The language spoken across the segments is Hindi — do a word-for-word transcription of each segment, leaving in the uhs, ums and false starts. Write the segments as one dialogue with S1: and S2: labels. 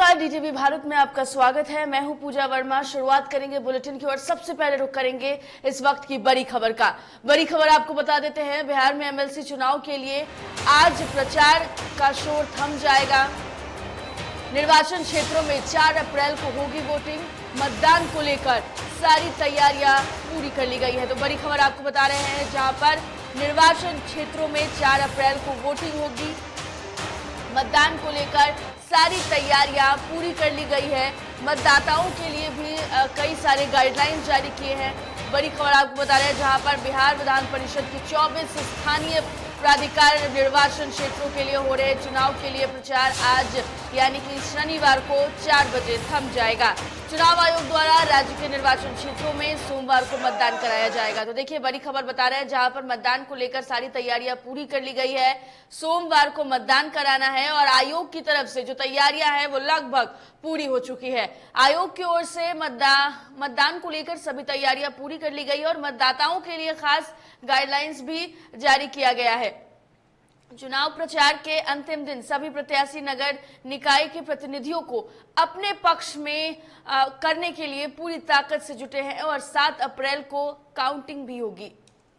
S1: नमस्कार, डीटीवी भारत में आपका स्वागत है। मैं हूं पूजा वर्मा। शुरुआत करेंगे बुलेटिन की और सबसे पहले रुक करेंगे इस वक्त की बड़ी खबर का। बड़ी खबर आपको बता देते हैं, बिहार में एमएलसी चुनाव के लिए आज प्रचार का शोर थम जाएगा। निर्वाचन क्षेत्रों में चार अप्रैल को होगी वोटिंग। मतदान को लेकर सारी तैयारियां पूरी कर ली गई है। तो बड़ी खबर आपको बता रहे हैं, जहां पर निर्वाचन क्षेत्रों में चार अप्रैल को वोटिंग होगी। मतदान को लेकर सारी तैयारियां पूरी कर ली गई है। मतदाताओं के लिए भी कई सारे गाइडलाइन जारी किए हैं। बड़ी खबर आपको बता रहे हैं, जहां पर बिहार विधान परिषद की चौबीस स्थानीय प्राधिकार निर्वाचन क्षेत्रों के लिए हो रहे चुनाव के लिए प्रचार आज यानी कि शनिवार को चार बजे थम जाएगा। चुनाव आयोग द्वारा राज्य के निर्वाचन क्षेत्रों में सोमवार को मतदान कराया जाएगा। तो देखिए, बड़ी खबर बता रहे हैं, जहां पर मतदान को लेकर सारी तैयारियां पूरी कर ली गई है। सोमवार को मतदान कराना है और आयोग की तरफ से जो तैयारियां हैं वो लगभग पूरी हो चुकी है। आयोग की ओर से मतदान मतदान को लेकर सभी तैयारियां पूरी कर ली गई है और मतदाताओं के लिए खास गाइडलाइंस भी जारी किया गया है। चुनाव प्रचार के अंतिम दिन सभी प्रत्याशी नगर निकाय के प्रतिनिधियों को अपने पक्ष में आ, करने के लिए पूरी ताकत से जुटे हैं और सात अप्रैल को काउंटिंग भी होगी।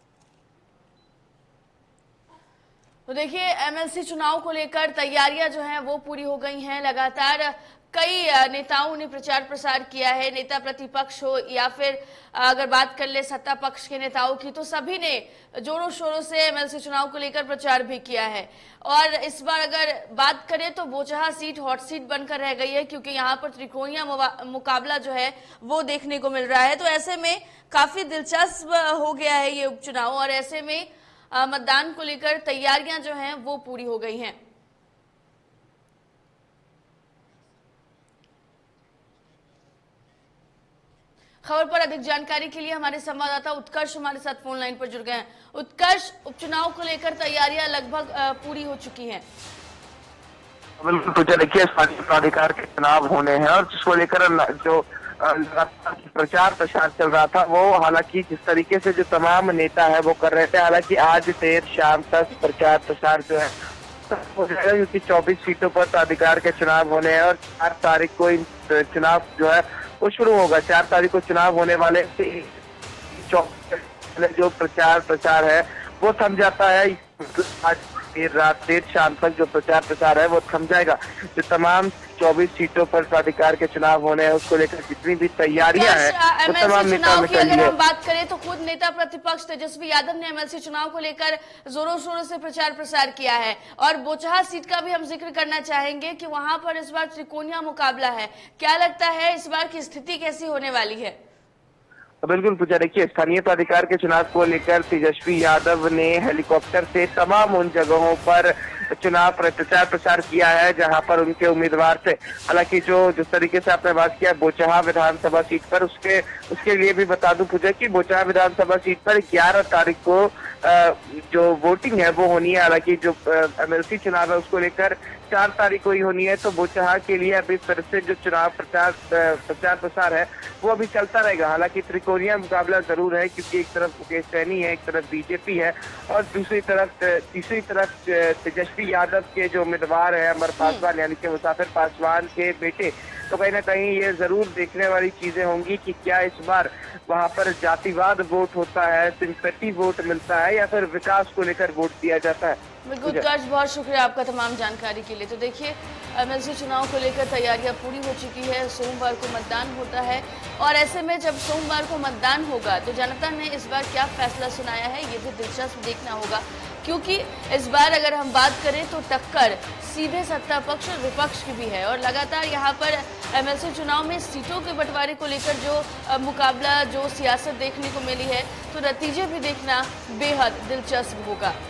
S1: तो देखिए, एमएलसी चुनाव को लेकर तैयारियां जो हैं वो पूरी हो गई हैं। लगातार कई नेताओं ने प्रचार प्रसार किया है। नेता प्रतिपक्ष हो या फिर अगर बात कर ले सत्ता पक्ष के नेताओं की, तो सभी ने जोरों शोरों से एमएलसी चुनाव को लेकर प्रचार भी किया है। और इस बार अगर बात करें तो बोचहा सीट हॉट सीट बनकर रह गई है, क्योंकि यहाँ पर त्रिकोणीय मुकाबला जो है वो देखने को मिल रहा है। तो ऐसे में काफी दिलचस्प हो गया है ये उपचुनाव और ऐसे में मतदान को लेकर तैयारियां जो हैं वो पूरी हो गई हैं। खबर पर अधिक जानकारी के लिए हमारे संवाददाता उत्कर्ष हमारे साथ फोन लाइन पर जुड़ गए हैं। उत्कर्ष, उपचुनाव को लेकर तैयारियां लगभग पूरी हो चुकी हैं।
S2: बिल्कुल पूजा, देखिए स्थानीय प्राधिकार के चुनाव होने हैं और जिसको लेकर जो लगातार प्रचार प्रसार चल रहा था, वो हालांकि जिस तरीके से जो तमाम नेता है वो कर रहे थे, हालांकि आज देर शाम तक प्रचार प्रसार जो है हो जाएगा, क्योंकि चौबीस सीटों पर प्राधिकार के चुनाव होने हैं और चार तारीख को इन चुनाव जो है वो शुरू होगा। चार तारीख को चुनाव होने वाले जो प्रचार प्रसार है वो थम जाता है। आज देर रात देर शाम तक जो प्रचार प्रसार है वो थम जाएगा। जो तमाम चौबीस सीटों पर प्राधिकार के चुनाव होने हैं उसको लेकर जितनी भी तैयारियां हैं वो तमाम नेताओं में
S1: अगर हम बात करें तो खुद नेता प्रतिपक्ष तेजस्वी यादव ने एमएलसी चुनाव को लेकर जोरों शोरों से प्रचार प्रसार किया है। और बोचहा सीट का भी हम जिक्र करना चाहेंगे कि वहां पर इस बार त्रिकोणीय मुकाबला है। क्या लगता है इस बार की स्थिति कैसी होने वाली है?
S2: बिल्कुल पूजा, देखिए स्थानीय प्राधिकार के चुनाव को लेकर तेजस्वी यादव ने हेलीकॉप्टर से तमाम उन जगहों पर चुनाव प्रचार प्रसार किया है जहां पर उनके उम्मीदवार थे। हालांकि जो जिस तरीके से आपने बात किया बोचहा विधानसभा सीट पर, उसके उसके लिए भी बता दूं पूजा कि बोचहा विधानसभा सीट पर ग्यारह तारीख को जो वोटिंग है वो होनी है। हालांकि जो एमएलसी चुनाव है उसको लेकर चार तारीख को ही होनी है। तो बोचहा के लिए अभी फिर से जो चुनाव प्रचार प्रचार प्रसार है वो अभी चलता रहेगा। हालांकि त्रिकोणीय मुकाबला जरूर है, क्योंकि एक तरफ मुकेश सैनी है, एक तरफ बीजेपी है और दूसरी तरफ तीसरी तरफ तेजस्वी यादव के जो उम्मीदवार है अमर पासवान यानी कि मुसाफिर पासवान के बेटे। तो कहीं ना कहीं ये जरूर देखने वाली चीजें होंगी कि क्या इस बार वहां पर जातिवाद वोट होता है, सिंपैथी वोट मिलता है या फिर विकास को लेकर वोट दिया जाता है।
S1: बिल्कुल उत्कर्ष, बहुत शुक्रिया आपका तमाम जानकारी के लिए। तो देखिए, एमएलसी चुनाव को लेकर तैयारियां पूरी हो चुकी है। सोमवार को मतदान होता है और ऐसे में जब सोमवार को मतदान होगा तो जनता ने इस बार क्या फैसला सुनाया है ये भी दिलचस्प देखना होगा, क्योंकि इस बार अगर हम बात करें तो टक्कर सीधे सत्ता पक्ष और विपक्ष की भी है। और लगातार यहाँ पर एमएलसी चुनाव में सीटों के बंटवारे को लेकर जो मुकाबला जो सियासत देखने को मिली है, तो नतीजे भी देखना बेहद दिलचस्प होगा।